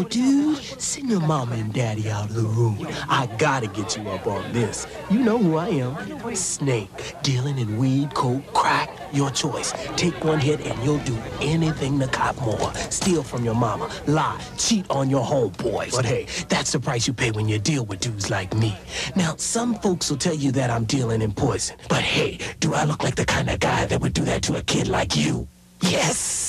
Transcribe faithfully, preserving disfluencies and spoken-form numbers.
dude, send your mama and daddy out of the room. I gotta get you up on this. You know who I am. Snake, dealing in weed, coke, crack, your choice. Take one hit and you'll do anything to cop more. Steal from your mama, lie, cheat on your homeboys. But hey, that's the price you pay when you deal with dudes like me. Now, some folks will tell you that I'm dealing in poison. But hey, do I look like the kind of guy that would do that to a kid like you? Yes!